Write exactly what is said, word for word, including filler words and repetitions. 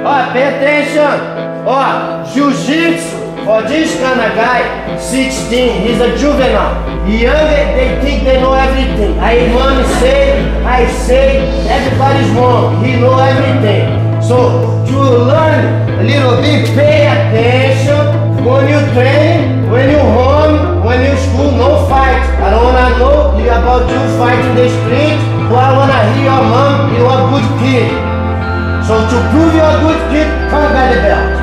Ó, pay attention. Ó, jiu-jitsu for this kind of guy, sixteen, he's a juvenile. Younger, they think they know everything. I want to say, I say, everybody's wrong. He know everything. So, to learn a little bit, pay attention. When you train, when you home, when you school, no fight. I don't want to know you about you fighting the street. But I want to hear your mom, you're a good kid. So to prove you're a good kid, come get the belt.